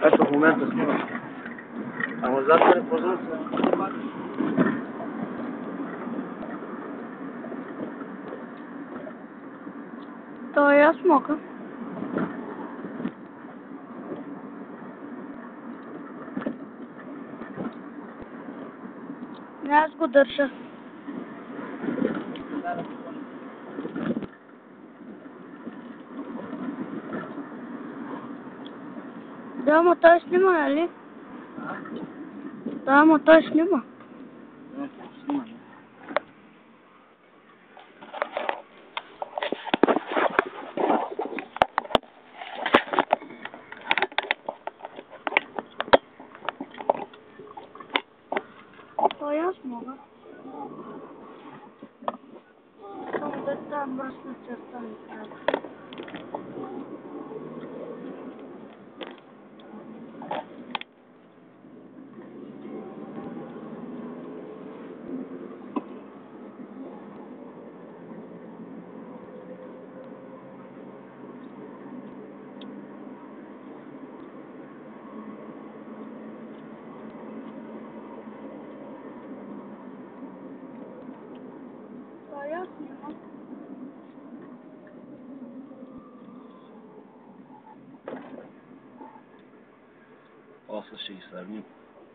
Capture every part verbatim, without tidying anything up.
Ето в момента снимам. Ама зад не познат се. Той я смока. Не, аз го държа. Да, ама той снима, нали? Да, ама той снима. Да, снимам. Той аз мога. Само да тази мръсна черта ми трябва. Той аз снима. После ще ги сравним.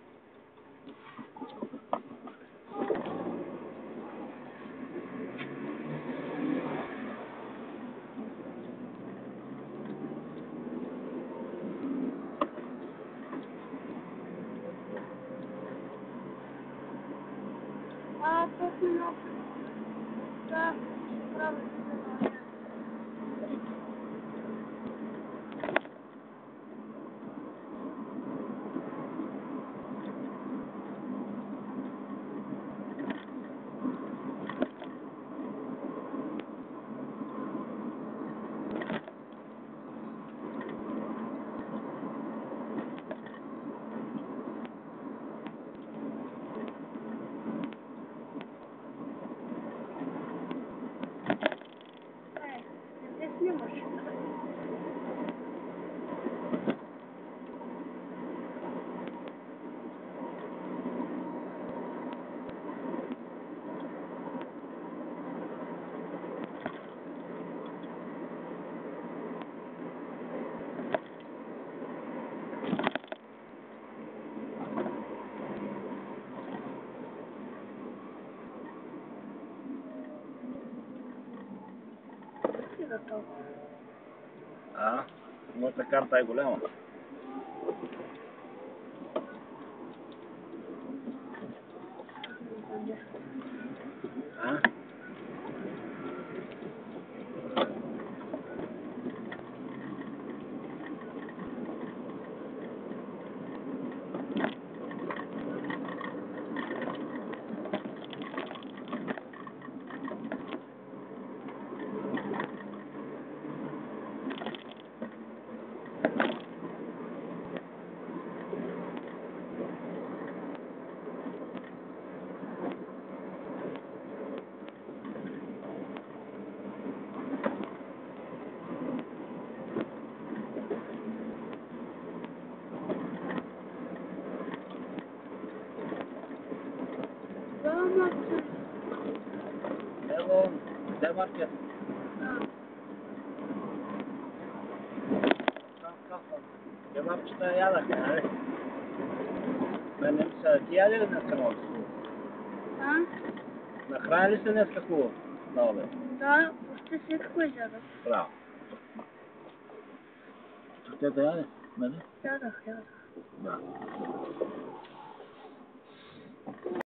А, пет минути. Да, правда се да. Е, не те снимаш. Да, толкова. А, моята карта е голяма. А? Да, ама се. Ево, де маркет? Да. Кебапчета ядахме, нали? Мен не ми се... Ти яде ли днеска много хубаво? А? Нахрани ли се днеска хубаво? На обед? Да, почти всичко изядах. Браво. Те да яде, нали? Ядах, ядах. Да.